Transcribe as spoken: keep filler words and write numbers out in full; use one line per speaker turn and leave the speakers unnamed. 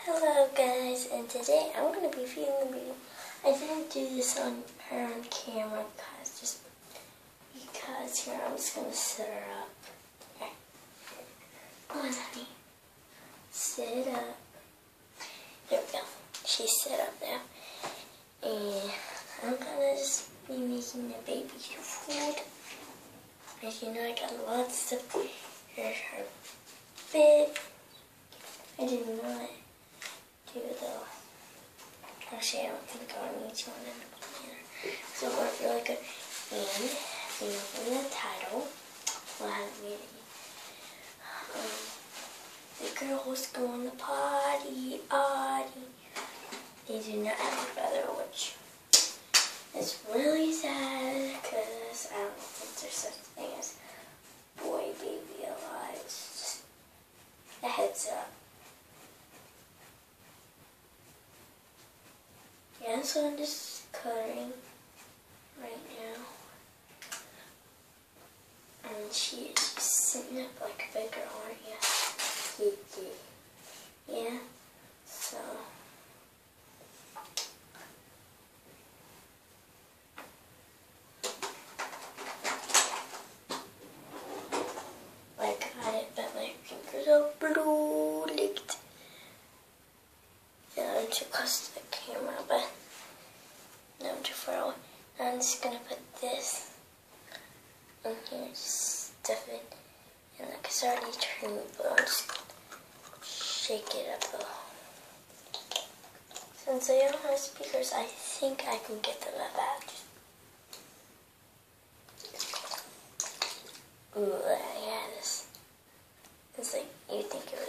Hello guys, and today I'm going to be feeding the baby. I didn't do this on her on camera because just because here I'm just going to sit her up. Here. Come on, honey. Sit up. There we go. She's sit up now. And I'm going to just be making the baby food. As you know, I got lots of stuff. Here's her bib. I did not do the, actually I don't think I need to one in the planner. So it worked really good. And if you open the title, we'll have it read it. Um, the girls go on the potty, potty. They do not have a brother, which is really sad because I don't think there's such a thing as boy baby alive. It's just a heads up. Yeah, so I'm just coloring right now. And she is sitting up like a big girl, aren't you? Yeah, so. I got it, but my fingers are blue licked. Yeah, I'm too close to the camera, but no, I'm too far away. Now I'm just gonna put this in here, just stuff it, and like it's already turned blue, I'm just gonna shake it up a little. Since I don't have speakers, I think I can get them up out. Ooh, yeah, this. It's like, you think it